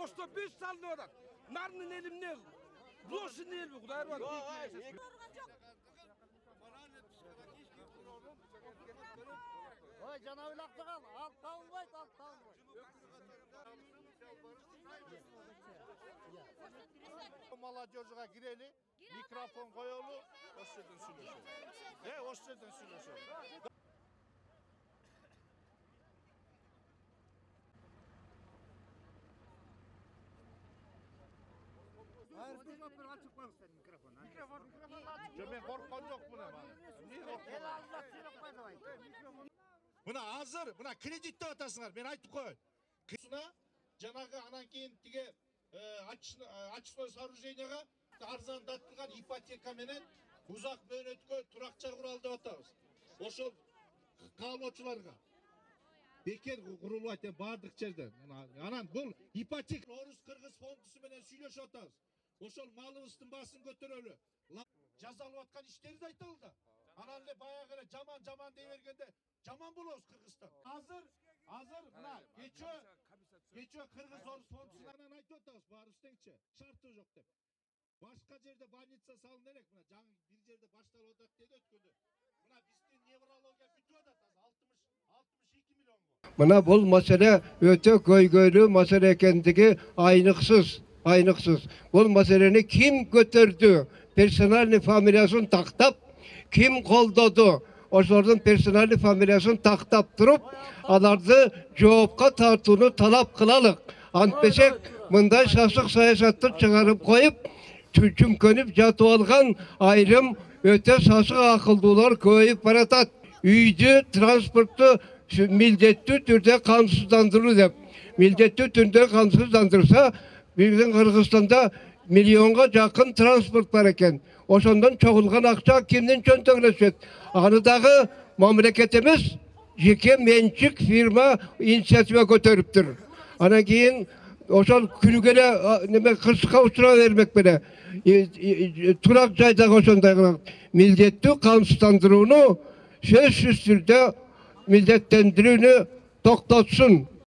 Osta 5 salını odak. Narının elimne. Bloşun elbi Kudayar var. Oy canavilakta kal. Alt tavun koy, alt tavun koy. Молодежьга gireli, mikrofon koyulu, hoş geldin sürüyorsun. Hoş geldin sürüyorsun. Açık koy sen mikrofonu. Mikrofon. Ben korkan yok buna bana. Niye korkuyorsun? Buna hazır, buna kreditli atasınlar. Ben aytıp koyun. Kısına, canağı anan keyin tige açıklı soorужениега арзандатылган ипотека менен узак мөөнөткө туракча куралы деп атабыз. Ошол каалоочуларга бекер курулуп атат баардык жерде. Анан бул ипотека орус кыргыз фондусу менен сүйлөшүп атабыз. Ошол малыбыздын баасын көтөрөлү. Жазалып аткан иштерди айталы да. Анан эле баягы эле жаман дей бергенде жаман болобуз Кыргызстан. Hazır mına geçiyor Kırgız Orus Fondusu'ndan aytып атабыз баарыбыз теңче шарты жок деп. Башка жерде больница салын элек мына жаңы бир жерде башталып атат деди өткөндө. Мына биздин неврология бүтүп атат азыр 62 миллионго. Мына бул маселе өтө көйгөйлүү маселе экендиги айныксыз. Бул маселени ким көтөрдү? Персональный фамилиясын тактап, ким колдоду? Ошолордун персональный фамилиясын тактап туруп, аларды жоопко тартууну талап кылалык. Антпесек мындай сасык саясатты чыгарып коюп, чүмкөнүп жатып алган айрым өтө сасык акылдуулар көбөйүп баратат. Үйдү, транспортту милдеттүү түрдө камсыздандыруу деп. Милдеттүү түрдө камсыздандырса, биздин Кыргызстанда миллионго жакын транспорт бар экен. Ошондон чогулган акча кимдин чөнтөгүнө түшөт? Аны дагы мамлекетimiz жеке менчик фирма инициатива көтөрүптүр. Анан кийин ошол күнүгө эле неме кырсыкка учура бермек беле. Турак жайдагы ошондой милдеттүү камсыздандырууну сөзсүз түрдө милдеттендирүүнү токтотсун.